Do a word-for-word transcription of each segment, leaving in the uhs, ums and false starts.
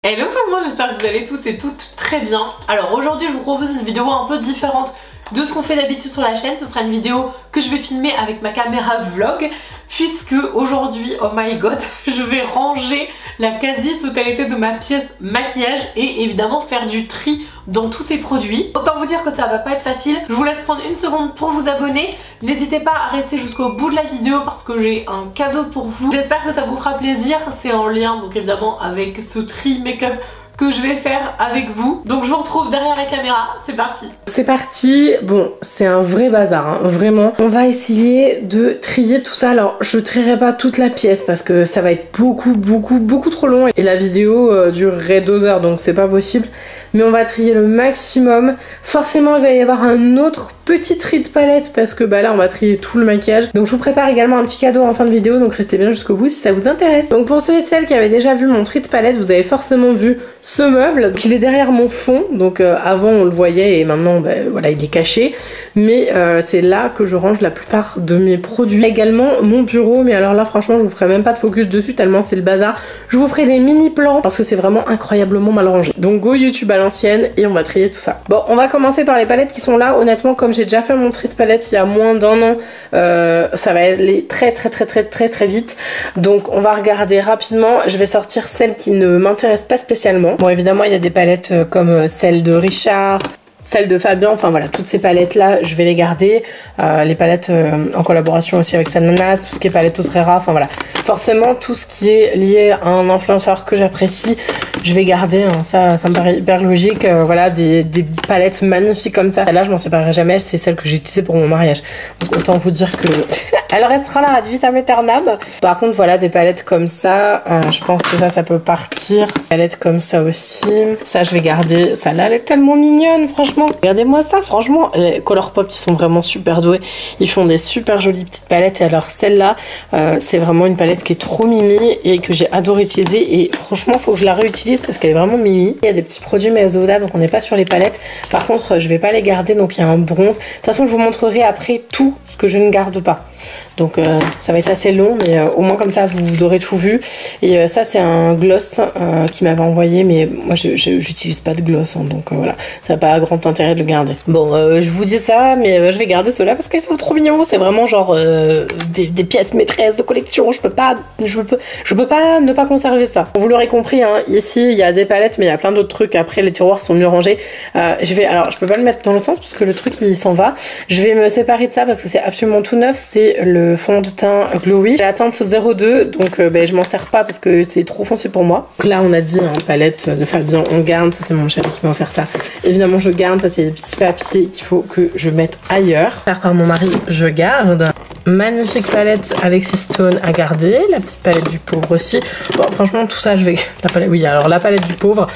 Hello tout le monde, j'espère que vous allez tous et toutes très bien. Alors aujourd'hui je vous propose une vidéo un peu différente de ce qu'on fait d'habitude sur la chaîne. Ce sera une vidéo que je vais filmer avec ma caméra vlog, puisque aujourd'hui, oh my god, je vais ranger la quasi-totalité de ma pièce maquillage et évidemment faire du tri dans tous ces produits. Autant vous dire que ça va pas être facile. Je vous laisse prendre une seconde pour vous abonner. N'hésitez pas à rester jusqu'au bout de la vidéo parce que j'ai un cadeau pour vous. J'espère que ça vous fera plaisir. C'est en lien donc évidemment avec ce tri make-up que je vais faire avec vous. Donc je vous retrouve derrière la caméra, c'est parti. C'est parti, bon c'est un vrai bazar, hein, vraiment. On va essayer de trier tout ça. Alors je trierai pas toute la pièce parce que ça va être beaucoup beaucoup beaucoup trop long et la vidéo euh, durerait deux heures donc c'est pas possible. Mais on va trier le maximum. Forcément il va y avoir un autre petit tri de palette parce que bah là on va trier tout le maquillage. Donc je vous prépare également un petit cadeau en fin de vidéo, donc restez bien jusqu'au bout si ça vous intéresse. Donc pour ceux et celles qui avaient déjà vu mon tri de palette, vous avez forcément vu ce meuble. Donc il est derrière mon fond, donc euh, avant on le voyait et maintenant bah, voilà il est caché. Mais euh, c'est là que je range la plupart de mes produits. Également mon bureau, mais alors là franchement je vous ferai même pas de focus dessus tellement c'est le bazar. Je vous ferai des mini plans parce que c'est vraiment incroyablement mal rangé. Donc go YouTube à l'ancienne et on va trier tout ça. Bon on va commencer par les palettes qui sont là. Honnêtement comme j'ai déjà fait mon tri de palette il y a moins d'un an, euh, ça va aller très très très très très très vite. Donc on va regarder rapidement. Je vais sortir celles qui ne m'intéressent pas spécialement. Bon évidemment il y a des palettes comme celle de Richard, celle de Fabien, enfin voilà, toutes ces palettes là je vais les garder. Euh, les palettes euh, en collaboration aussi avec Sananas, tout ce qui est palette Autrera, enfin voilà, forcément tout ce qui est lié à un influenceur que j'apprécie je vais garder, hein. ça, ça me paraît hyper logique. Euh, voilà, des, des palettes magnifiques comme ça, là je m'en séparerai jamais, c'est celle que j'ai utilisée pour mon mariage, donc autant vous dire que elle restera là ad vitam aeternam. Par contre voilà, des palettes comme ça, euh, je pense que ça ça peut partir. Palettes comme ça aussi, ça je vais garder. Ça là elle est tellement mignonne franchement. Regardez-moi ça, franchement, les Colourpop ils sont vraiment super doués. Ils font des super jolies petites palettes. Et alors celle-là, euh, c'est vraiment une palette qui est trop mimi et que j'ai adoré utiliser. Et franchement, faut que je la réutilise parce qu'elle est vraiment mimi. Il y a des petits produits Mesoda, donc on n'est pas sur les palettes. Par contre, je vais pas les garder, donc il y a un bronze. De toute façon, je vous montrerai après tout ce que je ne garde pas. Donc euh, ça va être assez long, mais euh, au moins comme ça vous aurez tout vu. Et euh, ça c'est un gloss euh, qui m'avait envoyé, mais moi je j'utilise pas de gloss, hein, donc euh, voilà, ça n'a pas grand intérêt de le garder. Bon, euh, je vous dis ça, mais euh, je vais garder ceux-là parce qu'ils sont trop mignons. C'est vraiment genre euh, des, des pièces maîtresses de collection. Je peux pas, je peux, je peux pas ne pas conserver ça. Vous l'aurez compris, hein, ici il y a des palettes, mais il y a plein d'autres trucs. Après les tiroirs sont mieux rangés. Euh, je vais, alors je peux pas le mettre dans le sens puisque le truc il s'en va. Je vais me séparer de ça parce que c'est absolument tout neuf. C'est le fond de teint Glowy. J'ai la teinte zéro deux, donc euh, ben, je m'en sers pas parce que c'est trop foncé pour moi. Donc là on a dit, hein, palette de Fabien, on garde. Ça c'est mon chéri qui m'a offert ça. Évidemment je garde, ça c'est des petits papiers qu'il faut que je mette ailleurs. Faire par mon mari, je garde. Magnifique palette Alexis Stone à garder. La petite palette du pauvre aussi. Bon franchement tout ça je vais... La palette... Oui alors la palette du pauvre...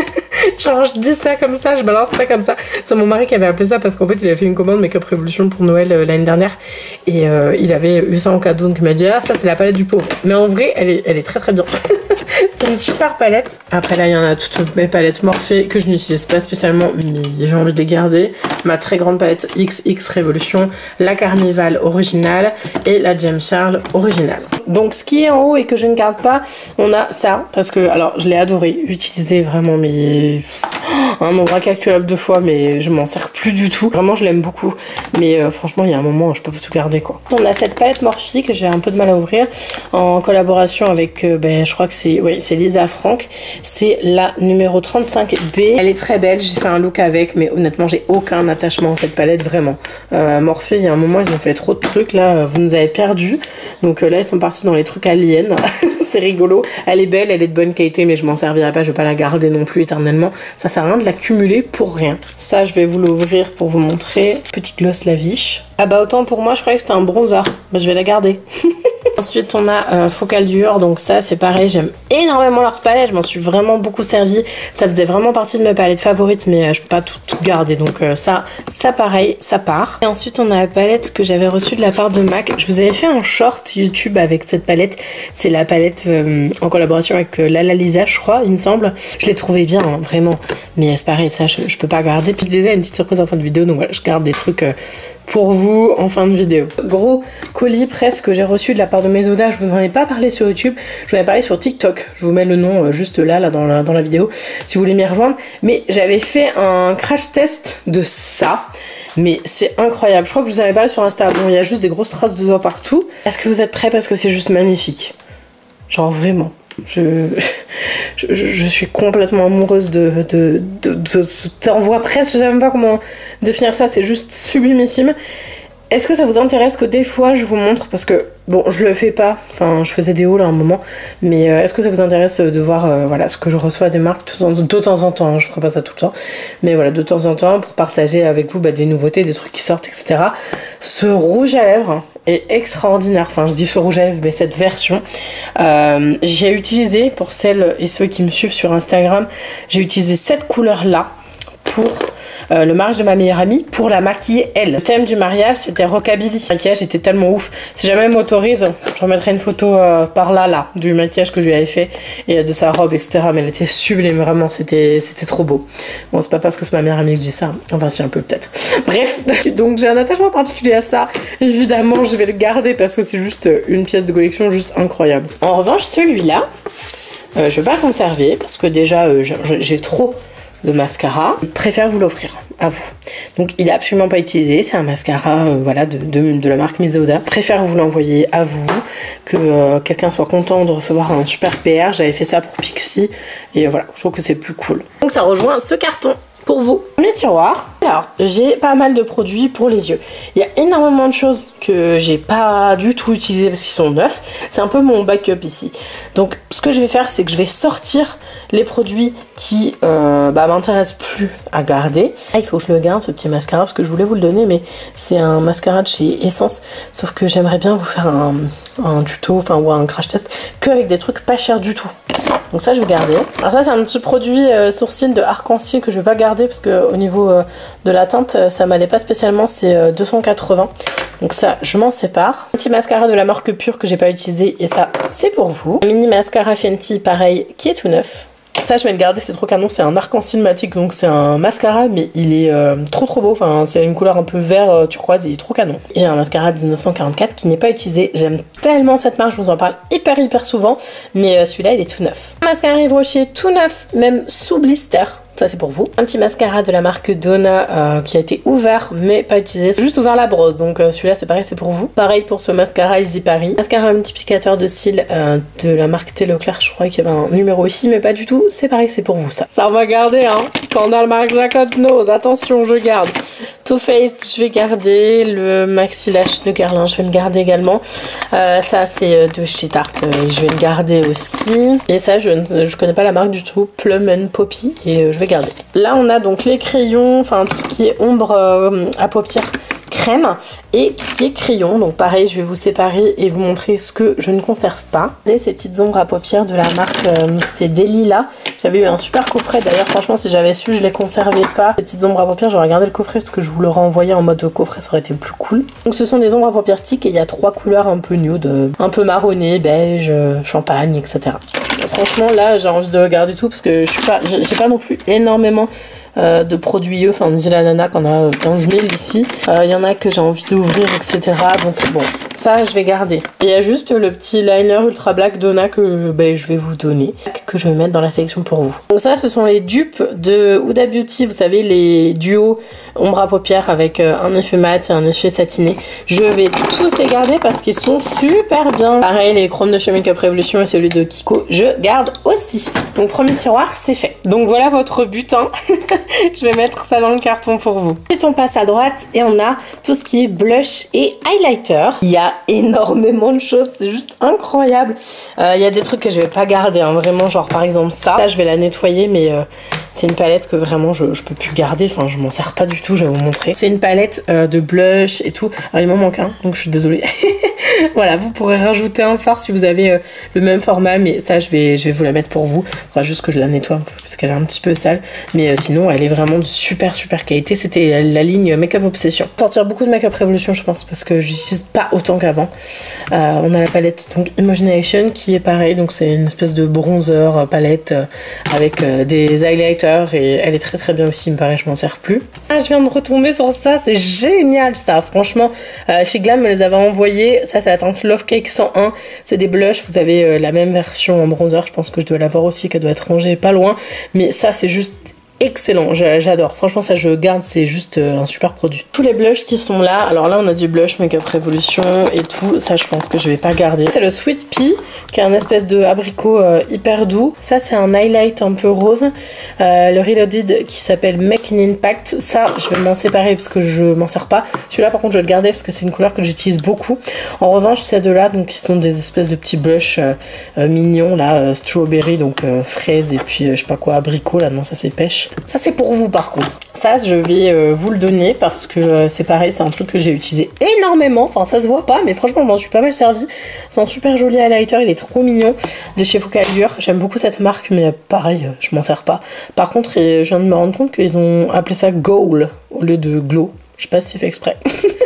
Genre je dis ça comme ça, je balance ça comme ça. C'est mon mari qui avait appelé ça parce qu'en fait il avait fait une commande Make-up Révolution pour Noël euh, l'année dernière. Et euh, il avait eu ça en cadeau, donc il m'a dit ah ça c'est la palette du pauvre. Mais en vrai elle est, elle est très très bien. C'est une super palette. Après là il y en a toutes mes palettes Morphe que je n'utilise pas spécialement, mais j'ai envie de les garder. Ma très grande palette X X Révolution, la Carnival originale et la James Charles originale. Donc ce qui est en haut et que je ne garde pas, on a ça parce que alors je l'ai adoré, utiliser vraiment mais un nombre incalculable de fois, mais je m'en sers plus du tout. Vraiment je l'aime beaucoup, mais euh, franchement il y a un moment je peux pas tout garder quoi. On a cette palette Morphe que j'ai un peu de mal à ouvrir en collaboration avec euh, ben je crois que c'est oui, c'est Lisa Frank. C'est la numéro trente-cinq B. Elle est très belle, j'ai fait un look avec, mais honnêtement j'ai aucun attachement à cette palette vraiment. Euh, Morphe il y a un moment ils ont fait trop de trucs là, vous nous avez perdu. Donc euh, là ils sont partis dans les trucs aliens. C'est rigolo, elle est belle, elle est de bonne qualité, mais je m'en servirai pas, je vais pas la garder non plus éternellement. Ça sert à rien de l'accumuler pour rien. Ça je vais vous l'ouvrir pour vous montrer. Petit gloss Lavish. Ah bah autant pour moi je croyais que c'était un bronzer, bah je vais la garder. Ensuite on a euh, Focal Dior, donc ça c'est pareil, j'aime énormément leur palette, je m'en suis vraiment beaucoup servi, ça faisait vraiment partie de mes palettes favorites, mais euh, je peux pas tout, tout garder, donc euh, ça, ça pareil, ça part. Et ensuite on a la palette que j'avais reçue de la part de MAC, je vous avais fait un short YouTube avec cette palette, c'est la palette euh, en collaboration avec euh, Lala Lisa je crois, il me semble, je l'ai trouvé bien, hein, vraiment, mais c'est pareil, ça je, je peux pas garder, puis je disais une petite surprise en fin de vidéo, donc voilà, je garde des trucs... Euh, pour vous en fin de vidéo. Gros colis presque que j'ai reçu de la part de Mesoda, je vous en ai pas parlé sur YouTube, je vous en ai parlé sur TikTok, je vous mets le nom juste là, là dans la, dans la vidéo si vous voulez m'y rejoindre, mais j'avais fait un crash test de ça, mais c'est incroyable, je crois que je vous en avais parlé sur Insta, bon il y a juste des grosses traces de doigts partout. Est-ce que vous êtes prêts parce que c'est juste magnifique, genre vraiment. Je, je, je suis complètement amoureuse de, de, de, de cet envoi presque, je sais même pas comment définir ça, c'est juste sublimissime. Est-ce que ça vous intéresse que des fois je vous montre, parce que bon je le fais pas, enfin je faisais des hauls à un moment, mais euh, est-ce que ça vous intéresse de voir euh, voilà, ce que je reçois des marques de temps, de temps en temps, hein, je ferai pas ça tout le temps, mais voilà de temps en temps pour partager avec vous bah, des nouveautés, des trucs qui sortent, et cetera. Ce rouge à lèvres est extraordinaire, enfin je dis ce rouge à lèvres mais cette version, euh, j'ai utilisé, pour celles et ceux qui me suivent sur Instagram, j'ai utilisé cette couleur là pour euh, le mariage de ma meilleure amie, pour la maquiller elle. Le thème du mariage c'était rockabilly. Le maquillage était tellement ouf. Si jamais elle m'autorise, je remettrai une photo euh, par là là du maquillage que je lui avais fait et euh, de sa robe, et cetera. Mais elle était sublime, vraiment, c'était c'était trop beau. Bon, c'est pas parce que c'est ma meilleure amie que je dis ça, enfin si un peu peut-être. Bref, donc j'ai un attachement particulier à ça. Évidemment je vais le garder parce que c'est juste une pièce de collection juste incroyable. En revanche celui-là, euh, je vais pas le conserver parce que déjà euh, j'ai trop de mascara, je préfère vous l'offrir à vous. Donc il est absolument pas utilisé, c'est un mascara euh, voilà, de, de, de la marque Mesoda. Je préfère vous l'envoyer à vous, que euh, quelqu'un soit content de recevoir un super P R. J'avais fait ça pour Pixi et euh, voilà, je trouve que c'est plus cool. Donc ça rejoint ce carton pour vous. Mes tiroirs, alors j'ai pas mal de produits pour les yeux. Il y a énormément de choses que j'ai pas du tout utilisées parce qu'ils sont neufs. C'est un peu mon backup ici. Donc ce que je vais faire, c'est que je vais sortir les produits qui euh, bah, m'intéressent plus à garder. Ah, il faut que je le garde ce petit mascara parce que je voulais vous le donner, mais c'est un mascara de chez Essence. Sauf que j'aimerais bien vous faire un, un tuto, enfin ou un crash test que avec des trucs pas chers du tout. Donc ça je vais garder. Alors ça c'est un petit produit euh, sourcil de Arc-en-Ciel que je vais pas garder parce que au niveau euh, de la teinte euh, ça m'allait pas spécialement, c'est euh, deux cent quatre-vingts. Donc ça je m'en sépare. Un petit mascara de la marque Pure que j'ai pas utilisé et ça c'est pour vous. Un mini mascara Fenty pareil qui est tout neuf. Ça je vais le garder, c'est trop canon, c'est un arc-en-ciel matique, donc c'est un mascara mais il est euh, trop trop beau, enfin c'est une couleur un peu vert euh, turquoise, il est trop canon. J'ai un mascara de dix-neuf cent quarante-quatre qui n'est pas utilisé, j'aime tellement cette marque, je vous en parle hyper hyper souvent, mais euh, celui-là il est tout neuf. Un mascara Yves Rocher tout neuf, même sous blister. Ça c'est pour vous. Un petit mascara de la marque Donna euh, qui a été ouvert mais pas utilisé. C'est juste ouvert la brosse, donc euh, celui-là c'est pareil, c'est pour vous. Pareil pour ce mascara Easy Paris. Mascara multiplicateur de cils euh, de la marque Thé Leclerc, je crois qu'il y avait un numéro ici mais pas du tout. C'est pareil, c'est pour vous ça. Ça on va garder hein. Scandale Marc Jacobs Nose, attention je garde. Too Faced je vais garder. Le Maxi Lash de Guerlain je vais le garder également. Euh, ça c'est de chez Tarte, euh, je vais le garder aussi. Et ça je ne je connais pas la marque du tout. Plum and Poppy et euh, je vais garder. Là on a donc les crayons, enfin tout ce qui est ombre euh, à paupières crème et tout ce qui est crayon. Donc pareil je vais vous séparer et vous montrer ce que je ne conserve pas. Et ces petites ombres à paupières de la marque euh, c'était Delila. J'avais eu un super coffret d'ailleurs, franchement si j'avais su je les conservais pas. Ces petites ombres à paupières j'aurais gardé le coffret parce que je vous le renvoyais en mode coffret, ça aurait été plus cool. Donc ce sont des ombres à paupières stick et il y a trois couleurs un peu nude, un peu marronné, beige, champagne, et cetera. Franchement là j'ai envie de regarder tout parce que je suis pas, j'ai pas non plus énormément euh, de produits, enfin on dit la nana qu'on a quinze mille ici. Il euh, y en a que j'ai envie d'ouvrir, et cetera. Donc bon, ça je vais garder. Il y a juste le petit liner Ultra Black Donna que ben, je vais vous donner, que je vais mettre dans la sélection pour vous. Donc ça ce sont les dupes de Huda Beauty, vous savez les duos ombre à paupières avec euh, un effet mat et un effet satiné. Je vais tous les garder parce qu'ils sont super bien. Pareil les chromes de chez Makeup Revolution et celui de Kiko, je garde aussi. Donc premier tiroir c'est fait. Donc voilà votre butin. Je vais mettre ça dans le carton pour vous. Ensuite on passe à droite et on a tout ce qui est blush et highlighter. Il y a énormément de choses, c'est juste incroyable. Euh, il y a des trucs que je vais pas garder, hein, vraiment genre par exemple ça. Là je vais la nettoyer mais euh, c'est une palette que vraiment je, je peux plus garder, enfin je m'en sers pas du tout, je vais vous montrer. C'est une palette euh, de blush et tout. Alors il m'en manque un, donc je suis désolée. Voilà, vous pourrez rajouter un fard si vous avez euh, le même format, mais ça je vais, je vais vous la mettre pour vous. Il faudra juste que je la nettoie un peu parce qu'elle est un petit peu sale, mais euh, sinon elle est vraiment de super super qualité. C'était la, la ligne Make Up Obsession. Sortir beaucoup de Make Up Revolution je pense parce que j'utilise pas autant qu'avant. Euh, on a la palette donc Imagination qui est pareil, donc c'est une espèce de bronzer euh, palette euh, avec euh, des highlighters et elle est très très bien aussi, il me paraît, je m'en sers plus. Ah, je viens de retomber sur ça, c'est génial ça, franchement. Euh, chez Glam me les avait envoyés, ça c'est la teinte Love Cake cent un, c'est des blushs, vous avez euh, la même version en bronzer, je pense que je dois l'avoir aussi, qu'elle doit être rangée pas loin, mais ça c'est juste excellent, j'adore, franchement ça je garde, c'est juste euh, un super produit. Tous les blushs qui sont là, alors là on a du blush Make Up Revolution et tout, ça je pense que je vais pas garder. C'est le Sweet Pea qui est un espèce de abricot euh, hyper doux, ça c'est un highlight un peu rose, euh, le Reloaded qui s'appelle Make an Impact, ça je vais m'en séparer parce que je m'en sers pas, celui-là par contre je vais le garder parce que c'est une couleur que j'utilise beaucoup. En revanche ces deux là donc qui sont des espèces de petits blushs euh, euh, mignons là, euh, strawberry donc euh, fraise et puis euh, je sais pas quoi, abricot là, non ça c'est pêche. Ça c'est pour vous par contre. Ça je vais euh, vous le donner parce que euh, c'est pareil, c'est un truc que j'ai utilisé énormément. Enfin ça se voit pas mais franchement je m'en suis pas mal servi. C'est un super joli highlighter, il est trop mignon. De chez Focallure, j'aime beaucoup cette marque mais pareil je m'en sers pas. Par contre je viens de me rendre compte qu'ils ont appelé ça Goal au lieu de Glow. Je sais pas si c'est fait exprès.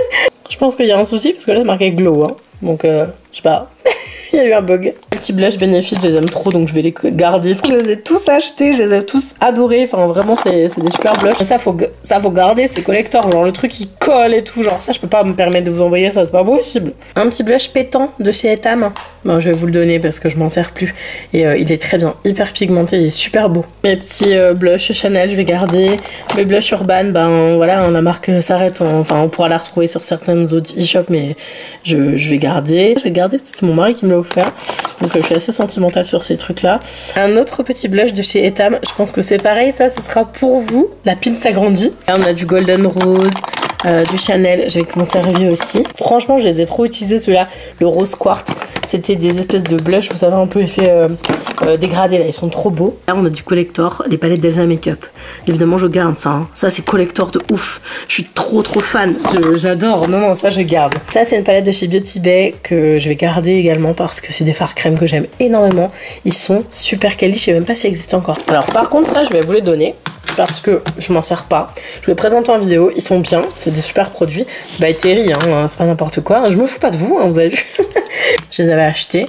Je pense qu'il y a un souci parce que là c'est marqué Glow hein. Donc euh, je sais pas. Il y a eu un bug. Les petits blush Benefit, je les aime trop donc je vais les garder. Je les ai tous achetés, je les ai tous adorés. Enfin vraiment c'est des super blushs. Mais ça faut, ça faut garder, c'est collector. Genre le truc qui colle et tout. Genre ça je peux pas me permettre de vous envoyer ça, c'est pas possible. Un petit blush pétant de chez Etam. Bon je vais vous le donner parce que je m'en sers plus. Et euh, il est très bien, hyper pigmenté, il est super beau. Mes petits euh, blushs Chanel je vais garder. Mes blushs Urban, ben voilà la marque s'arrête. Enfin on pourra la retrouver sur certaines autres e-shops mais je, je vais garder. Je vais garder, c'est mon mari qui me l'a offert. Donc euh, je suis assez sentimentale sur ces trucs là. Un autre petit blush de chez Etam, je pense que c'est pareil, ça ce sera pour vous. La pile s'agrandit. Là on a du Golden Rose, euh, du Chanel, je vais m'en servir aussi. Franchement je les ai trop utilisés ceux-là, le Rose Quartz. C'était des espèces de blush, vous savez un peu effet euh, euh, dégradé là, ils sont trop beaux. Là on a du collector, les palettes d'Elsa Makeup. Évidemment je garde ça, hein. Ça c'est collector de ouf. Je suis trop trop fan, j'adore, non non ça je garde. Ça c'est une palette de chez Beauty Bay que je vais garder également parce que c'est des fards crème que j'aime énormément. Ils sont super quali, je sais même pas s'ils existent encore. Alors par contre ça je vais vous les donner parce que je m'en sers pas. Je vais les présenter en vidéo, ils sont bien, c'est des super produits. C'est pas Eteri, hein, c'est pas n'importe quoi. Je me fous pas de vous, hein, vous avez vu. Je les avais achetés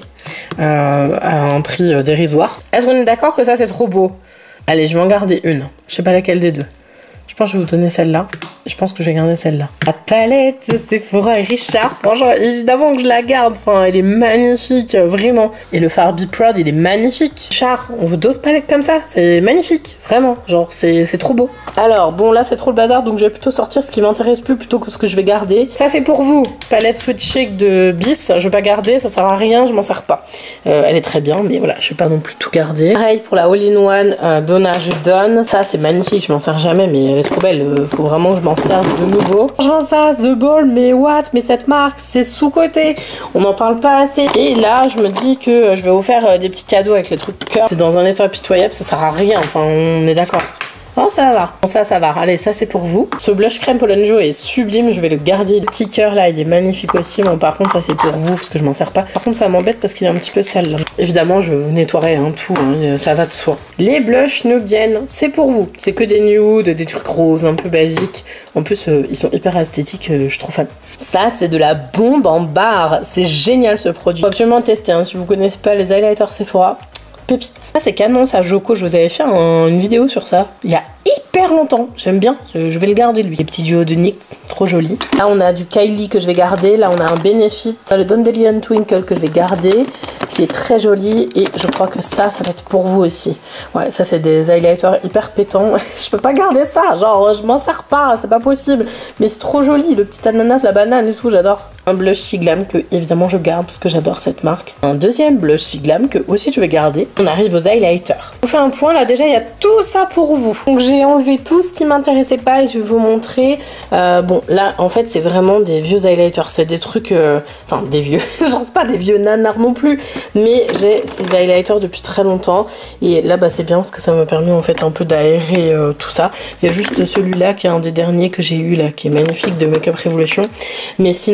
euh, à un prix euh, dérisoire. Est-ce qu'on est d'accord que ça c'est trop beau? Allez, je vais en garder une. Je sais pas laquelle des deux. Je pense que je vais vous donner celle-là. Je pense que je vais garder celle-là. La palette Sephora et Richard. Franchement, évidemment que je la garde. Enfin, elle est magnifique, vraiment. Et le fard Be Proud, il est magnifique. Richard, on veut d'autres palettes comme ça. C'est magnifique, vraiment. Genre, c'est trop beau. Alors, bon, là, c'est trop le bazar. Donc, je vais plutôt sortir ce qui m'intéresse plus plutôt que ce que je vais garder. Ça, c'est pour vous. Palette Sweet Shake de Bis. Je vais pas garder. Ça sert à rien. Je m'en sers pas. Euh, elle est très bien. Mais voilà, je vais pas non plus tout garder. Pareil pour la All-in-One euh, Donna Je Donne. Ça, c'est magnifique. Je m'en sers jamais. Mais elle est trop belle. Euh, faut vraiment que je m'en serve de nouveau. Je m'en sers The Ball. Mais what? Mais cette marque, c'est sous-côté. On n'en parle pas assez. Et là, je me dis que je vais vous faire euh, des petits cadeaux avec les trucs cœur. C'est dans un état pitoyable. Ça sert à rien. Enfin, on est d'accord. Oh ça va, bon, ça ça va, allez ça c'est pour vous. Ce blush crème Pollen Joe est sublime, je vais le garder. Le petit cœur là il est magnifique aussi, bon par contre ça c'est pour vous parce que je m'en sers pas. Par contre ça m'embête parce qu'il est un petit peu sale là. Évidemment je vous nettoierai hein, tout, hein, ça va de soi. Les blushs Nubian, c'est pour vous, c'est que des nudes, des trucs roses un peu basiques. En plus euh, ils sont hyper esthétiques, euh, je suis trop fan. Ça c'est de la bombe en barre, c'est génial ce produit. Faut absolument tester, hein, si vous connaissez pas les highlighters Sephora. Pépite. Ça c'est canon ça, Joko, je vous avais fait un, une vidéo sur ça il y a hyper longtemps, j'aime bien, je, je vais le garder lui. Les petits duos de N Y X, trop joli. Là on a du Kylie que je vais garder, là on a un Benefit, le Dandelion Twinkle que je vais garder, qui est très joli et je crois que ça, ça va être pour vous aussi. Ouais, ça c'est des highlighters hyper pétants, je peux pas garder ça, genre je m'en sers pas, c'est pas possible, mais c'est trop joli, le petit ananas, la banane et tout, j'adore. Un blush Siglam que évidemment je garde parce que j'adore cette marque. Un deuxième blush Siglam que aussi je vais garder. On arrive aux highlighters. Je vous fais un point là, déjà il y a tout ça pour vous. Donc j'ai enlevé tout ce qui m'intéressait pas et je vais vous montrer. Euh, bon là en fait c'est vraiment des vieux highlighters, c'est des trucs, euh... enfin des vieux, genre c'est pas des vieux nanars non plus, mais j'ai ces highlighters depuis très longtemps et là bah c'est bien parce que ça m'a permis en fait un peu d'aérer euh, tout ça. Il y a juste celui-là qui est un des derniers que j'ai eu là qui est magnifique de Make Up Revolution, mais sinon c'est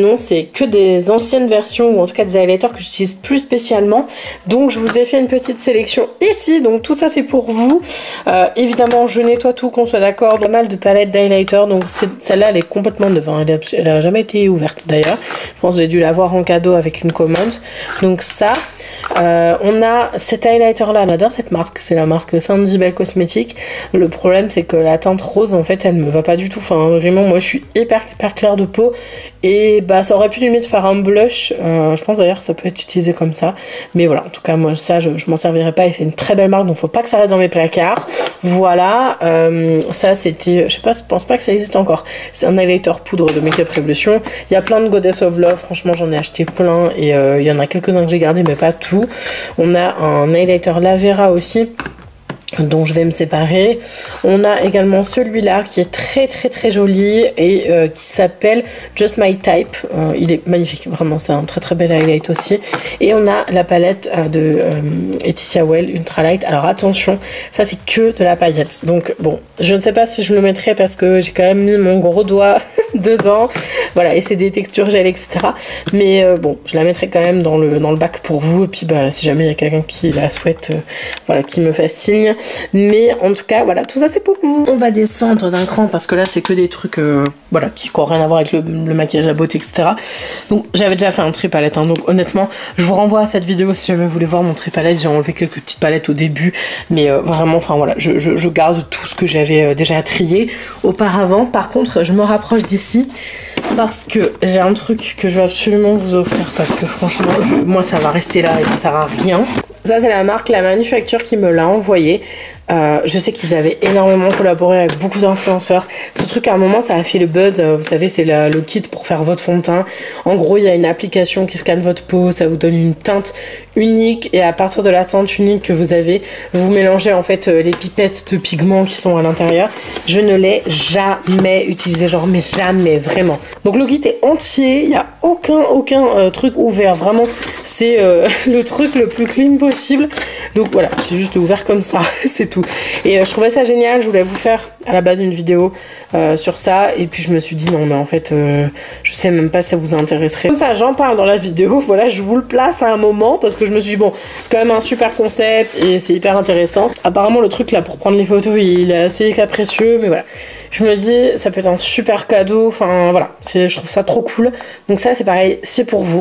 que des anciennes versions ou en tout cas des highlighters que j'utilise plus spécialement. Donc je vous ai fait une petite sélection ici. Donc tout ça c'est pour vous. Euh, évidemment je nettoie tout, qu'on soit d'accord. Pas mal de palettes d'highlighter. Donc celle-là elle est complètement neuve. Hein. Elle, elle a jamais été ouverte d'ailleurs. Je pense que j'ai dû l'avoir en cadeau avec une commande. Donc ça. Euh, on a cet highlighter là, on adore cette marque, c'est la marque Sandy Bell Cosmetics. Le problème c'est que la teinte rose en fait elle me va pas du tout, enfin vraiment moi je suis hyper hyper claire de peau et bah ça aurait pu limite faire un blush, euh, je pense d'ailleurs ça peut être utilisé comme ça, mais voilà en tout cas moi ça je, je m'en servirai pas et c'est une très belle marque donc faut pas que ça reste dans mes placards. Voilà, euh, ça c'était, je sais pas, je pense pas que ça existe encore, c'est un highlighter poudre de Make Up Revolution. Il y a plein de Goddess of Love, franchement j'en ai acheté plein et euh, il y en a quelques-uns que j'ai gardé mais pas tout. On a un highlighter Lavera aussi dont je vais me séparer. On a également celui-là qui est très très très joli et euh, qui s'appelle Just My Type. Euh, il est magnifique, vraiment c'est un très très bel highlight aussi. Et on a la palette euh, de euh, Laetitia Well Ultralight. Alors attention, ça c'est que de la paillette. Donc bon, je ne sais pas si je le mettrai parce que j'ai quand même mis mon gros doigt dedans. Voilà, et c'est des textures gel, et cetera. Mais euh, bon, je la mettrai quand même dans le, dans le bac pour vous. Et puis bah si jamais il y a quelqu'un qui la souhaite, euh, voilà, qui me fasse signe. Mais en tout cas voilà, tout ça c'est pour vous. On va descendre d'un cran parce que là c'est que des trucs euh, voilà, qui n'ont rien à voir avec le, le maquillage à beauté, etc. Donc j'avais déjà fait un tri palette, hein, donc honnêtement je vous renvoie à cette vidéo si jamais vous voulez voir mon tri palette. J'ai enlevé quelques petites palettes au début, mais euh, vraiment enfin voilà, je, je, je garde tout ce que j'avais euh, déjà trié auparavant. Par contre je me rapproche d'ici parce que j'ai un truc que je veux absolument vous offrir parce que franchement je, moi ça va rester là et ça sert à rien. Ça c'est la marque La Manufacture qui me l'a envoyé. Euh, je sais qu'ils avaient énormément collaboré avec beaucoup d'influenceurs. Ce truc à un moment ça a fait le buzz, vous savez c'est le, le kit pour faire votre fond de teint. En gros il y a une application qui scanne votre peau, ça vous donne une teinte unique et à partir de la teinte unique que vous avez, vous mélangez en fait les pipettes de pigments qui sont à l'intérieur. Je ne l'ai jamais utilisé, genre mais jamais vraiment. Donc le kit est entier, il n'y a aucun aucun euh, truc ouvert, vraiment c'est euh, le truc le plus clean possible. Donc voilà, j'ai juste ouvert comme ça, c'est tout. Et euh, je trouvais ça génial, je voulais vous faire à la base une vidéo euh, sur ça et puis je me suis dit non mais en fait euh, je sais même pas si ça vous intéresserait. Comme ça j'en parle dans la vidéo, voilà je vous le place à un moment parce que je me suis dit bon c'est quand même un super concept et c'est hyper intéressant. Apparemment le truc là pour prendre les photos il est assez capricieux mais voilà. Je me dis ça peut être un super cadeau, enfin voilà, je trouve ça trop cool. Donc ça c'est pareil, c'est pour vous.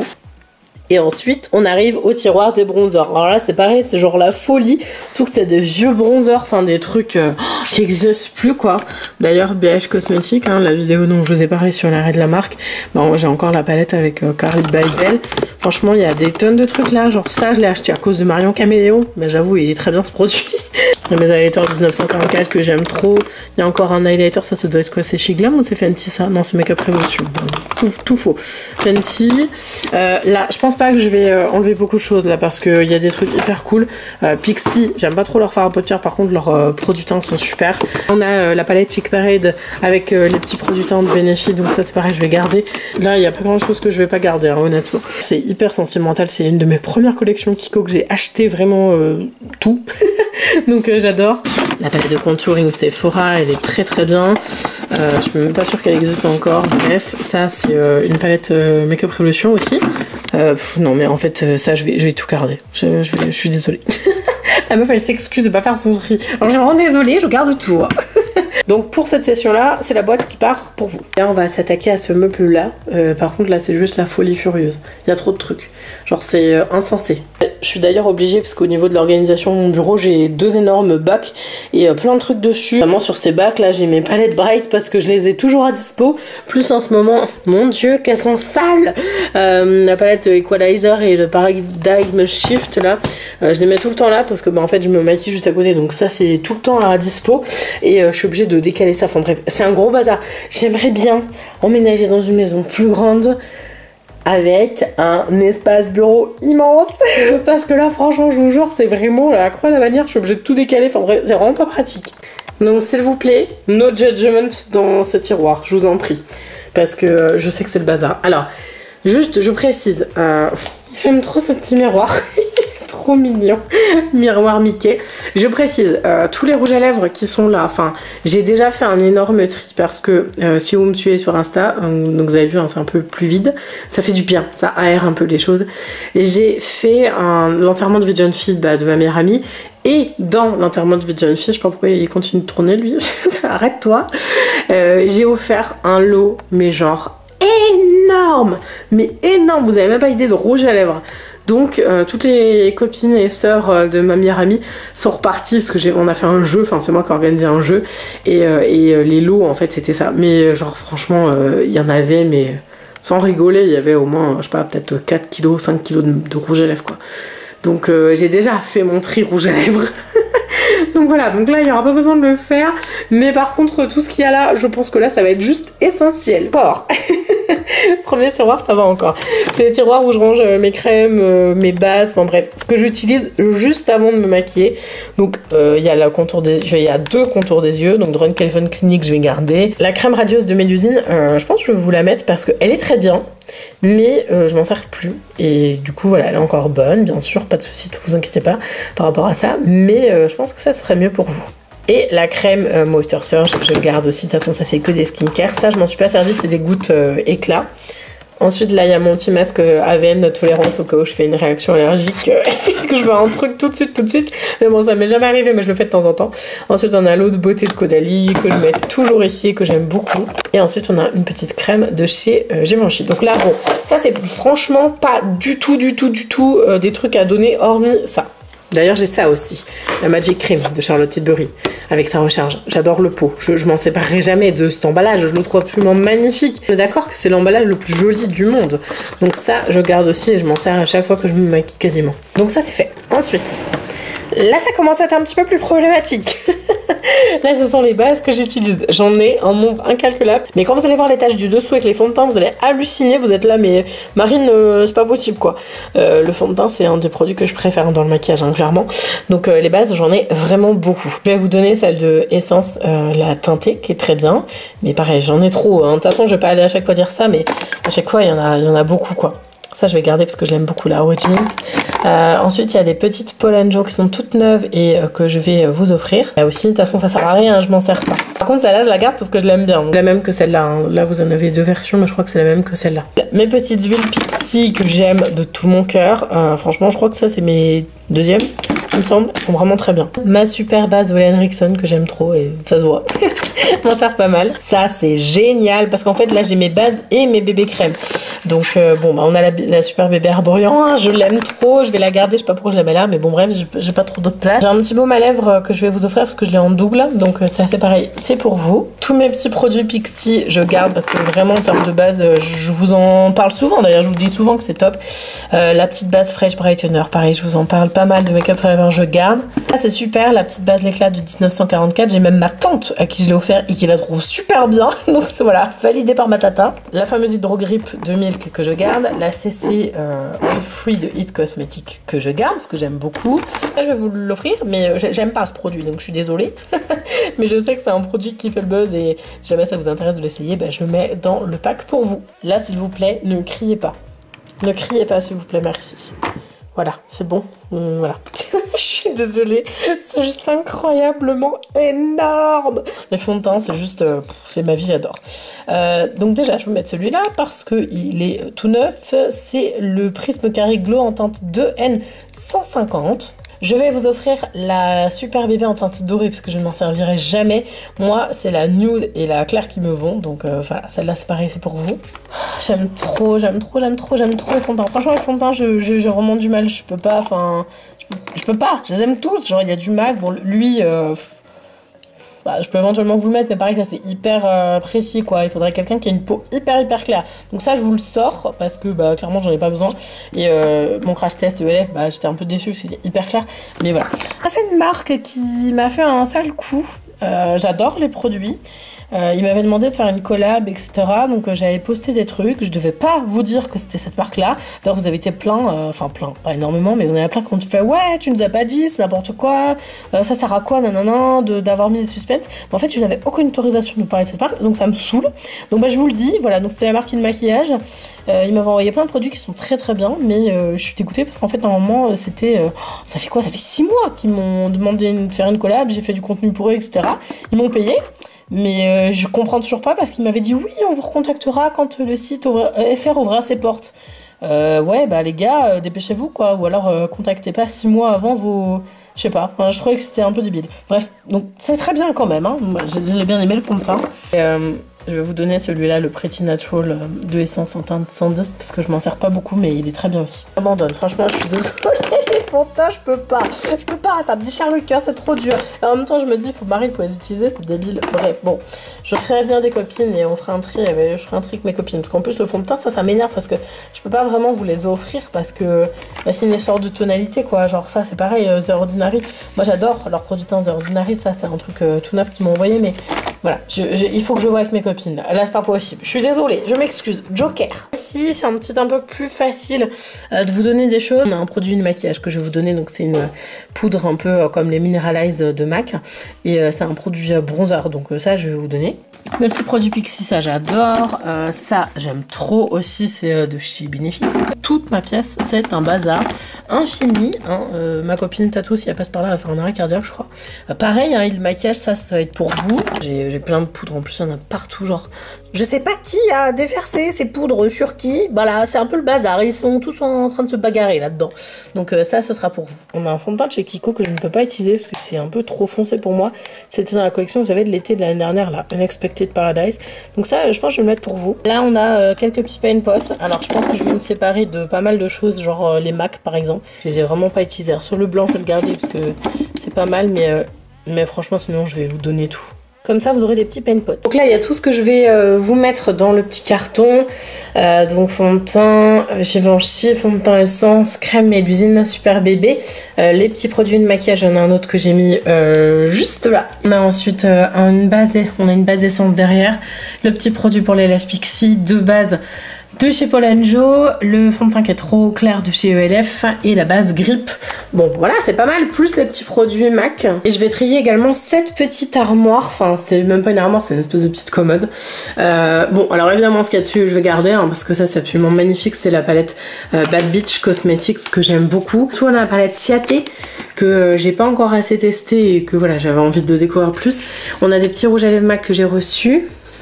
Et ensuite, on arrive au tiroir des bronzers. Alors là, c'est pareil, c'est genre la folie. Surtout que c'est des vieux bronzers, enfin des trucs euh, qui n'existent plus, quoi. D'ailleurs, B H Cosmetics, hein, la vidéo dont je vous ai parlé sur l'arrêt de la marque, bon, j'ai encore la palette avec euh, Carly by Bell. Franchement, il y a des tonnes de trucs là. Genre ça, je l'ai acheté à cause de Marion Caméléon. Mais j'avoue, il est très bien ce produit. Il y a mes highlighters dix-neuf cent quarante-quatre que j'aime trop. Il y a encore un highlighter, ça, ça doit être quoi? C'est chez Glam ou c'est Fenty ça? Non, c'est Make Up Revolution. Tout, tout faux. Fenty. Euh, là, je pense pas que je vais euh, enlever beaucoup de choses là parce qu'il y a des trucs hyper cool. Euh, Pixi, j'aime pas trop leur fard à paupières, par contre leurs euh, produits teints sont super. On a euh, la palette Chic Parade avec euh, les petits produits teints de Benefit, donc ça c'est pareil, je vais garder. Là, il y a pas grand chose que je vais pas garder, hein, honnêtement. C'est hyper sentimental, c'est une de mes premières collections Kiko que j'ai acheté vraiment euh, tout. Donc euh, j'adore. La palette de contouring Sephora, elle est très très bien. Euh, je suis même pas sûre qu'elle existe encore. Bref, ça c'est euh, une palette euh, Make Up Revolution aussi. Euh, pff, non mais en fait euh, ça je vais, je vais tout garder. Je, je, vais, je suis désolée. La meuf elle s'excuse de pas faire son tri. Alors je suis vraiment désolée, je garde tout. Hein. Donc pour cette session là, c'est la boîte qui part pour vous. Là on va s'attaquer à ce meuble là. Euh, par contre là c'est juste la folie furieuse. Il y a trop de trucs. Genre c'est euh, insensé. Je suis d'ailleurs obligée parce qu'au niveau de l'organisation de mon bureau j'ai deux énormes bacs et euh, plein de trucs dessus. Vraiment sur ces bacs là j'ai mes palettes Bright parce que je les ai toujours à dispo. Plus en ce moment, mon dieu qu'elles sont sales. Euh, la palette Equalizer et le Paradigm Shift là, euh, je les mets tout le temps là parce que bah, en fait je me maquille juste à côté, donc ça c'est tout le temps à dispo et euh, je suis obligée de décaler ça. Enfin bref, c'est un gros bazar. J'aimerais bien emménager dans une maison plus grande avec un espace bureau immense parce que là franchement je vous jure c'est vraiment la croix de la bannière, je suis obligée de tout décaler, enfin bref c'est vraiment pas pratique. Donc s'il vous plaît, no judgment dans ce tiroir, je vous en prie, parce que je sais que c'est le bazar. Alors juste je précise, euh, j'aime trop ce petit miroir. trop mignon. Miroir Mickey. Je précise, euh, tous les rouges à lèvres qui sont là, enfin, j'ai déjà fait un énorme tri parce que euh, si vous me suivez sur Insta, euh, donc vous avez vu, hein, c'est un peu plus vide, ça fait du bien, ça aère un peu les choses. Et j'ai fait l'enterrement de vie de jeune fille bah, de ma meilleure amie. Et dans l'enterrement de vie de jeune fille, je sais pas pourquoi il continue de tourner lui, arrête-toi, euh, j'ai offert un lot, mais genre énorme, mais énorme, vous avez même pas idée de rouge à lèvres. Donc euh, toutes les copines et sœurs euh, de ma meilleure amie sont reparties parce que j'ai, on a fait un jeu, enfin c'est moi qui ai organisé un jeu et, euh, et euh, les lots en fait c'était ça. Mais euh, genre franchement il euh, y en avait, mais sans rigoler, il y avait au moins je sais pas peut-être quatre kilos, cinq kilos de, de rouge à lèvres quoi. Donc euh, j'ai déjà fait mon tri rouge à lèvres. Donc voilà, donc là il n'y aura pas besoin de le faire. Mais par contre tout ce qu'il y a là, je pense que là ça va être juste essentiel. Fort. Premier tiroir, ça va encore. C'est les tiroirs où je range mes crèmes, euh, mes bases, enfin bref, ce que j'utilise juste avant de me maquiller. Donc il euh, y a la contour des, il y a deux contours des yeux. Donc Drunk Elephant Clinic, je vais garder. La crème radieuse de Mélusine, euh, je pense que je vais vous la mettre parce qu'elle est très bien, mais euh, je m'en sers plus. Et du coup voilà, elle est encore bonne, bien sûr, pas de soucis, ne vous inquiétez pas par rapport à ça. Mais euh, je pense que ça serait mieux pour vous. Et la crème euh, Moisture Surge, je garde aussi. De toute façon, ça c'est que des skincare. Ça, je m'en suis pas servi, c'est des gouttes euh, éclat. Ensuite, là, il y a mon petit masque euh, A V N tolérance au cas où je fais une réaction allergique, euh, que je veux un truc tout de suite, tout de suite. Mais bon, ça m'est jamais arrivé, mais je le fais de temps en temps. Ensuite, on a l'eau de beauté de Caudalie que je mets toujours ici et que j'aime beaucoup. Et ensuite, on a une petite crème de chez euh, Givenchy. Donc là, bon, ça c'est franchement pas du tout, du tout, du tout euh, des trucs à donner hormis ça. D'ailleurs, j'ai ça aussi, la Magic Cream de Charlotte Tilbury, avec sa recharge. J'adore le pot. Je, je m'en séparerai jamais de cet emballage. Je le trouve absolument magnifique. On est d'accord que c'est l'emballage le plus joli du monde. Donc ça, je garde aussi et je m'en sers à chaque fois que je me maquille quasiment. Donc ça, c'est fait. Ensuite, là, ça commence à être un petit peu plus problématique. Là, ce sont les bases que j'utilise. J'en ai un nombre incalculable. Mais quand vous allez voir les taches du dessous avec les fonds de teint, vous allez halluciner. Vous êtes là, mais Marine, euh, c'est pas possible, quoi. Euh, le fond de teint, c'est un des produits que je préfère dans le maquillage, hein, clairement. Donc, euh, les bases, j'en ai vraiment beaucoup. Je vais vous donner celle de Essence, euh, la teintée, qui est très bien. Mais pareil, j'en ai trop. Hein. De toute façon, je vais pas aller à chaque fois dire ça, mais à chaque fois, il y en a, il y en a beaucoup, quoi. Ça, je vais garder parce que je l'aime beaucoup, la Origins. Euh, ensuite, il y a des petites Paul and Joe qui sont toutes neuves et euh, que je vais vous offrir. Là aussi, de toute façon, ça sert à rien, je m'en sers pas. Par contre, celle-là, je la garde parce que je l'aime bien. La même que celle-là. Hein. Là, vous en avez deux versions, mais je crois que c'est la même que celle-là. Mes petites huiles Pixi que j'aime de tout mon cœur. Euh, franchement, je crois que ça, c'est mes deuxièmes, il me semble. Elles sont vraiment très bien. Ma super base Ole Henriksen que j'aime trop et ça se voit. Je m'en sers pas mal. Ça, c'est génial parce qu'en fait, là, j'ai mes bases et mes bébés crèmes. Donc, euh, bon, bah, on a la, la super bébé Arborian. Hein, je l'aime trop. Je vais la garder. Je sais pas pourquoi je la mets là, mais bon, bref, j'ai pas trop d'autres place. J'ai un petit baume à lèvres que je vais vous offrir parce que je l'ai en double. Donc, euh, c'est assez pareil. C'est pour vous. Tous mes petits produits Pixi, je garde parce que vraiment, en termes de base, je vous en parle souvent. D'ailleurs, je vous dis souvent que c'est top. Euh, la petite base Fresh Brightener, pareil, je vous en parle pas mal de Make Up Forever, je garde. Ça, c'est super. La petite base l'éclat du dix-neuf cent quarante-quatre. J'ai même ma tante à qui je l'ai offert et qui la trouve super bien. Donc, voilà, validé par ma tata. La fameuse Hydro Grip de Milk que je garde. La C C euh, Oil Free de It Cosmetics que je garde parce que j'aime beaucoup. Là, je vais vous l'offrir, mais j'aime pas ce produit, donc je suis désolée. Mais je sais que c'est un produit qui fait le buzz et si jamais ça vous intéresse de l'essayer, ben, je le mets dans le pack pour vous. Là, s'il vous plaît, ne criez pas. Ne criez pas, s'il vous plaît, merci. Voilà, c'est bon. Hum, voilà. Je suis désolée, c'est juste incroyablement énorme. Les fonds de teint, c'est juste, euh, c'est ma vie, j'adore. Euh, donc déjà, je vais mettre celui-là parce qu'il est tout neuf. C'est le Prisme Carré Glow en teinte deux N cent cinquante. Je vais vous offrir la super bébé en teinte dorée parce que je ne m'en servirai jamais. Moi, c'est la nude et la claire qui me vont. Donc euh, voilà, celle-là c'est pareil, c'est pour vous. J'aime trop, j'aime trop, j'aime trop, j'aime trop les fonds de teint. Franchement, les fonds de teint, j'ai vraiment du mal. Je peux pas, enfin, je, je peux pas. Je les aime tous. Genre, il y a du M A C. Bon, lui, euh, bah, je peux éventuellement vous le mettre, mais pareil, ça c'est hyper euh, précis quoi. Il faudrait quelqu'un qui a une peau hyper hyper claire. Donc ça, je vous le sors parce que bah, clairement, j'en ai pas besoin. Et euh, mon crash test E L F, bah, j'étais un peu déçue, c'était hyper clair. Mais voilà. Ah, c'est une marque qui m'a fait un sale coup. Euh, j'adore les produits. Euh, il m'avait demandé de faire une collab, et cetera. Donc euh, j'avais posté des trucs. Je devais pas vous dire que c'était cette marque-là. D'ailleurs, vous avez été plein, euh, enfin plein, pas énormément, mais on avait plein qui ont fait ouais, tu nous as pas dit, c'est n'importe quoi. Euh, ça sert à quoi, nanana, de, d'avoir mis des suspens. Mais en fait, je n'avais aucune autorisation de nous parler de cette marque, donc ça me saoule. Donc bah, je vous le dis, voilà. Donc c'était la marque de maquillage. Euh, il m'avait envoyé plein de produits qui sont très très bien, mais euh, je suis dégoûtée parce qu'en fait, normalement, euh, c'était, euh, ça fait quoi, ça fait six mois qu'ils m'ont demandé de faire une collab. J'ai fait du contenu pour eux, et cetera. Ils m'ont payé. Mais euh, je comprends toujours pas parce qu'il m'avait dit oui, on vous recontactera quand le site ouvre, euh, F R ouvrira ses portes. Euh, ouais, bah les gars, euh, dépêchez-vous quoi, ou alors euh, contactez pas six mois avant vos. Je sais pas, enfin, je trouvais que c'était un peu débile. Bref, donc c'est très bien quand même, hein. J'ai bien aimé le fond de teint. Et, euh, je vais vous donner celui-là, le Pretty Natural de Essence en teinte cent dix, parce que je m'en sers pas beaucoup, mais il est très bien aussi. J'abandonne, franchement, je suis désolée, les fonds de teint, je peux pas. Je peux pas, ça me déchire le cœur, c'est trop dur. Et en même temps, je me dis, il faut Marie, il faut les utiliser, c'est débile. Bref, bon, je ferai venir des copines et on fera un tri, je ferai un tri avec mes copines. Parce qu'en plus, le fond de teint, ça, ça m'énerve parce que je peux pas vraiment vous les offrir parce que bah, c'est une histoire de tonalité, quoi. Genre, ça, c'est pareil, euh, The Ordinary. Moi, j'adore leurs produits teints The Ordinary, ça, c'est un truc euh, tout neuf qu'ils m'ont envoyé, mais voilà, je, je, il faut que je vois avec mes copines. Là, c'est pas possible. Je suis désolée, je m'excuse. Joker. Ici, c'est un petit un peu plus facile euh, de vous donner des choses. On a un produit de maquillage que je vais vous donner. Donc, c'est une euh, poudre un peu euh, comme les Mineralize de MAC. Et euh, c'est un produit euh, bronzer. Donc, euh, ça, je vais vous donner. Le petit produit Pixi, ça, j'adore. Euh, ça, j'aime trop aussi. C'est euh, de chez Benefit. Toute ma pièce, c'est un bazar infini. Hein. Euh, ma copine Tatou, si elle passe par là, elle va faire un arrêt cardiaque, je crois. Euh, pareil, hein, le maquillage, ça, ça va être pour vous. J'ai plein de poudres. En plus, il y en a partout. Genre, je sais pas qui a déversé ces poudres sur qui. Voilà, c'est un peu le bazar. Ils sont tous en train de se bagarrer là-dedans. Donc euh, ça, ce sera pour vous. On a un fond de teint de chez Kiko que je ne peux pas utiliser parce que c'est un peu trop foncé pour moi. C'était dans la collection, vous savez, de l'été de l'année dernière, là, Unexpected Paradise. Donc ça, je pense que je vais le mettre pour vous. Là, on a euh, quelques petits paint pots. Alors, je pense que je vais me séparer de pas mal de choses, genre euh, les MAC, par exemple. Je les ai vraiment pas utilisés. Alors, sur le blanc, je vais le garder parce que c'est pas mal, mais, euh, mais franchement, sinon, je vais vous donner tout. Comme ça, vous aurez des petits paint pots. Donc là, il y a tout ce que je vais euh, vous mettre dans le petit carton. Euh, donc fond de teint, Givenchy, fond de teint essence, crème Mélusine, super bébé. Euh, les petits produits de maquillage, il y en a un autre que j'ai mis euh, juste là. On a ensuite euh, une base, on a une base essence derrière. Le petit produit pour les lèvres Pixi, deux bases de chez Paul and Joe, le fond de teint qui est trop clair de chez E L F et la base Grip. Bon voilà, c'est pas mal, plus les petits produits MAC. Et je vais trier également cette petite armoire, enfin c'est même pas une armoire, c'est une espèce de petite commode. Euh, bon alors évidemment ce qu'il y a dessus je vais garder hein, parce que ça c'est absolument magnifique, c'est la palette euh, Bad Beach Cosmetics que j'aime beaucoup. Soit la palette Ciaté que euh, j'ai pas encore assez testé et que voilà j'avais envie de découvrir plus. On a des petits rouges à lèvres MAC que j'ai reçus.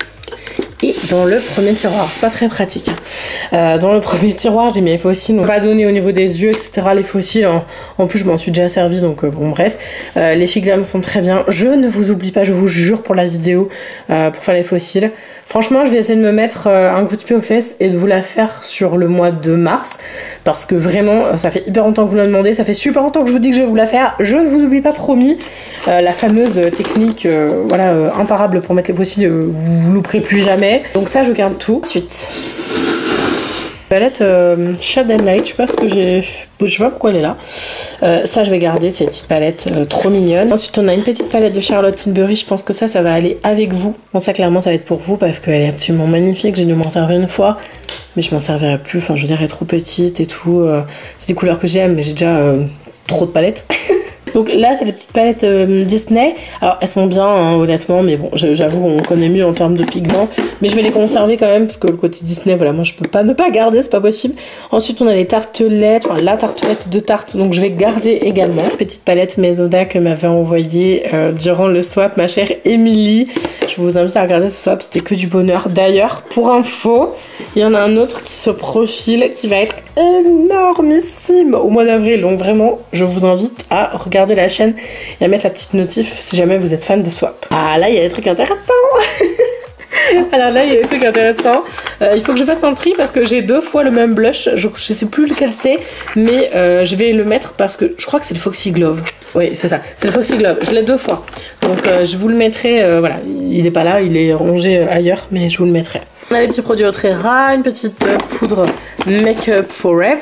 Et dans le premier tiroir, c'est pas très pratique. Euh, dans le premier tiroir, j'ai mis les fossiles, donc pas donné au niveau des yeux, et cetera. Les fossiles, en, en plus, je m'en suis déjà servi, donc euh, bon, bref. Euh, les Figlam sont très bien. Je ne vous oublie pas, je vous jure, pour la vidéo, euh, pour faire les fossiles. Franchement, je vais essayer de me mettre euh, un coup de pied aux fesses et de vous la faire sur le mois de mars. Parce que vraiment, ça fait hyper longtemps que vous la demandez. Ça fait super longtemps que je vous dis que je vais vous la faire. Je ne vous oublie pas, promis. Euh, la fameuse technique, euh, voilà, euh, imparable pour mettre les fossiles, euh, vous vous louperez plus jamais. Donc ça, je garde tout. Ensuite, palette euh, Shade and Light, je sais pas ce que j'ai, je sais pas pourquoi elle est là. Euh, ça, je vais garder, c'est une petite palette euh, trop mignonne. Ensuite, on a une petite palette de Charlotte Tilbury. Je pense que ça, ça va aller avec vous. Bon, ça, clairement, ça va être pour vous parce qu'elle est absolument magnifique. J'ai dû m'en servir une fois, mais je m'en servirai plus. Enfin, je veux dire, elle est trop petite et tout. Euh, c'est des couleurs que j'aime, mais j'ai déjà euh, trop de palettes. Donc là, c'est les petites palettes euh, Disney. Alors, elles sont bien, hein, honnêtement, mais bon, j'avoue, on connaît mieux en termes de pigments. Mais je vais les conserver quand même, parce que le côté Disney, voilà, moi, je peux pas ne pas garder, c'est pas possible. Ensuite, on a les tartelettes, enfin, la tartelette de tarte, donc je vais garder également. Petite palette Mesoda que m'avait envoyée euh, durant le swap, ma chère Émilie. Je vous invite à regarder ce swap, c'était que du bonheur. D'ailleurs, pour info, il y en a un autre qui se profile, qui va être énormissime au mois d'avril. Donc vraiment, je vous invite à regarder la chaîne et à mettre la petite notif si jamais vous êtes fan de swap. Ah là, il y a des trucs intéressants. Alors là, il y a des trucs intéressants. Euh, il faut que je fasse un tri parce que j'ai deux fois le même blush. Je, je sais plus lequel c'est, mais euh, je vais le mettre parce que je crois que c'est le Foxy Glove. Oui, c'est ça. C'est le Foxy Glove. Je l'ai deux fois. Donc euh, je vous le mettrai. Euh, voilà, il est pas là, il est rangé euh, ailleurs, mais je vous le mettrai. On a les petits produits très rares, une petite euh, poudre Make Up Forever.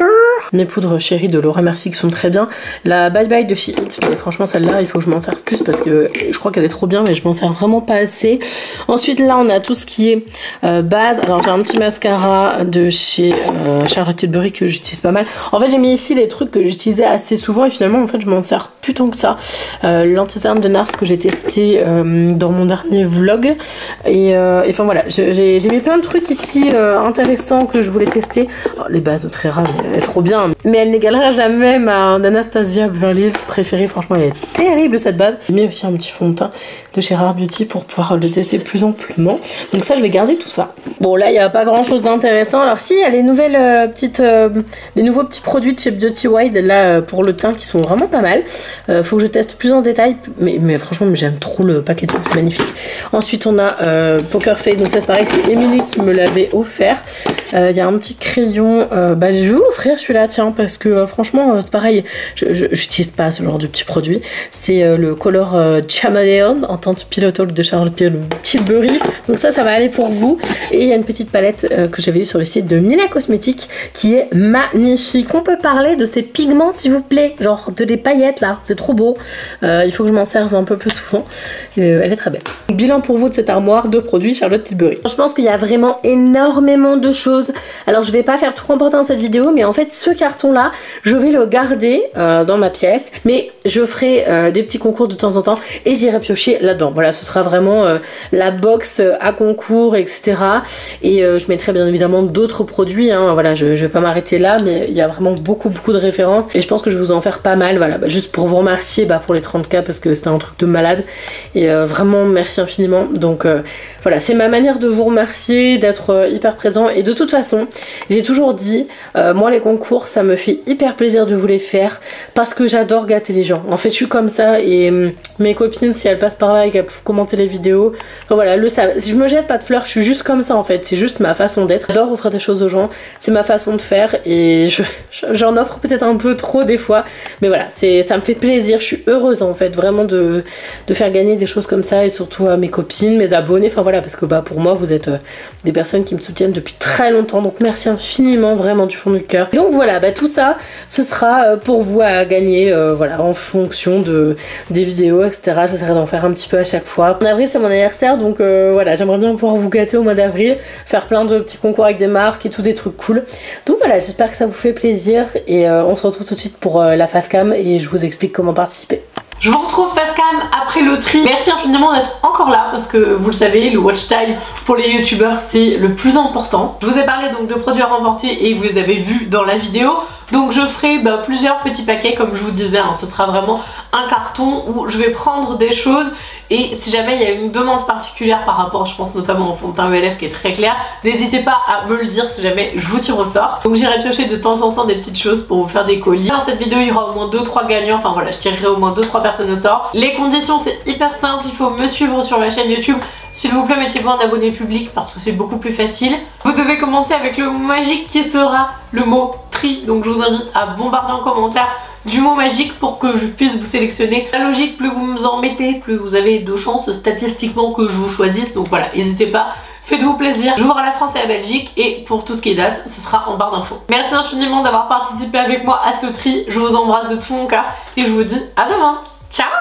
mes poudres chéries de Laura Mercier qui sont très bien. La Bye Bye de Fit, mais franchement celle-là il faut que je m'en serve plus parce que je crois qu'elle est trop bien mais je m'en sers vraiment pas assez. Ensuite là on a tout ce qui est euh, base. Alors j'ai un petit mascara de chez euh, Charlotte Tilbury que j'utilise pas mal. En fait j'ai mis ici les trucs que j'utilisais assez souvent et finalement en fait je m'en sers plus tant que ça. Euh, L'anti-cerne de Nars que j'ai testé euh, dans mon dernier vlog et, euh, et enfin voilà j'ai mis plein de trucs ici euh, intéressants que je voulais tester. Oh, les bases de Trera elle est trop bien mais elle n'égalera jamais ma Anastasia Beverly Hills préférée. Franchement elle est terrible cette base. J'ai mis aussi un petit fond de teint de chez Rare Beauty pour pouvoir le tester plus amplement. Donc ça je vais garder tout ça. Bon là il n'y a pas grand chose d'intéressant. Alors si il y a les nouvelles euh, petites euh, les nouveaux petits produits de chez Beauty Wild là euh, pour le teint qui sont vraiment pas mal. Euh, faut que je teste plus en détail mais, mais franchement j'aime trop le packaging, c'est magnifique. Ensuite on a euh, Poker Face, donc ça c'est pareil, c'est Émilie qui me l'avait offert. Il euh, y a un petit crayon, euh, bah je vais vous l'offrir celui-là tiens parce que euh, franchement euh, c'est pareil, je j'utilise pas ce genre de petits produits. C'est euh, le Color euh, Chameleon en teinte Pillow Talk de Charlotte Tilbury. Donc ça ça va aller pour vous. Et il y a une petite palette euh, que j'avais eu sur le site de Mila Cosmetics qui est magnifique. On peut parler de ces pigments s'il vous plaît, genre de des paillettes là, c'est trop beau. Euh, il faut que je m'en serve un peu plus souvent. Euh, elle est très belle. Bilan pour vous de cette armoire de produits Charlotte Tilbury. Je pense qu'il y a vraiment énormément de choses. Alors je vais pas faire tout remporter dans cette vidéo mais en fait ce carton là je vais le garder euh, dans ma pièce mais je ferai euh, des petits concours de temps en temps et j'irai piocher là-dedans. Voilà ce sera vraiment euh, la box à concours etc et euh, je mettrai bien évidemment d'autres produits hein. Voilà je, je vais pas m'arrêter là mais il y a vraiment beaucoup beaucoup de références et je pense que je vais vous en faire pas mal. Voilà bah, juste pour vous remercier bah, pour les trente K parce que c'était un truc de malade et euh, vraiment merci infiniment. Donc euh, voilà c'est ma manière de vous remercier, d'être euh, hyper présent et de toute façon j'ai toujours dit euh, moi les concours ça me fait hyper plaisir de vous les faire parce que j'adore gâter les gens. En fait je suis comme ça et euh, mes copines si elles passent par là et qu'elles peuvent commenter les vidéos enfin, voilà le savent. Je me jette pas de fleurs, je suis juste comme ça en fait, c'est juste ma façon d'être. J'adore offrir des choses aux gens, c'est ma façon de faire et j'en offre peut-être un peu trop des fois mais voilà c'est ça me fait plaisir, je suis heureuse en fait vraiment de, de faire gagner des choses comme ça et surtout à mes copines, mes abonnés, enfin voilà parce que bah pour moi vous êtes euh, des personnes qui me soutiennent depuis très longtemps donc merci infiniment vraiment du fond du cœur. Donc voilà bah tout ça ce sera euh, pour vous à gagner euh, voilà en fonction de des vidéos etc. J'essaierai d'en faire un petit peu à chaque fois. En avril c'est mon anniversaire donc euh, voilà j'aimerais bien pouvoir vous gâter au mois d'avril, faire plein de petits concours avec des marques et tout des trucs cool. Donc voilà j'espère que ça vous fait plaisir et euh, on se retrouve tout de suite pour euh, la face cam et je vous explique comment participer. Je vous retrouve face cam après le tri. Merci infiniment d'être encore là parce que vous le savez, le watch time pour les youtubeurs c'est le plus important. Je vous ai parlé donc de produits à remporter et vous les avez vus dans la vidéo. Donc je ferai bah, plusieurs petits paquets comme je vous disais, hein. Ce sera vraiment un carton où je vais prendre des choses et si jamais il y a une demande particulière par rapport, je pense notamment au fond de teint E L F qui est très clair, n'hésitez pas à me le dire si jamais je vous tire au sort. Donc j'irai piocher de temps en temps des petites choses pour vous faire des colis. Dans cette vidéo il y aura au moins deux trois gagnants, enfin voilà je tirerai au moins deux trois personnes au sort. Les conditions c'est hyper simple, il faut me suivre sur ma chaîne YouTube. S'il vous plaît mettez-vous en abonné public parce que c'est beaucoup plus facile. Vous devez commenter avec le mot magique qui sera le mot tri. Donc je vous invite à bombarder en commentaire du mot magique pour que je puisse vous sélectionner. La logique, plus vous en mettez, plus vous avez de chances statistiquement que je vous choisisse. Donc voilà, n'hésitez pas, faites-vous plaisir. J'ouvre la France et la Belgique et pour tout ce qui est date, ce sera en barre d'infos. Merci infiniment d'avoir participé avec moi à ce tri. Je vous embrasse de tout mon cœur et je vous dis à demain. Ciao!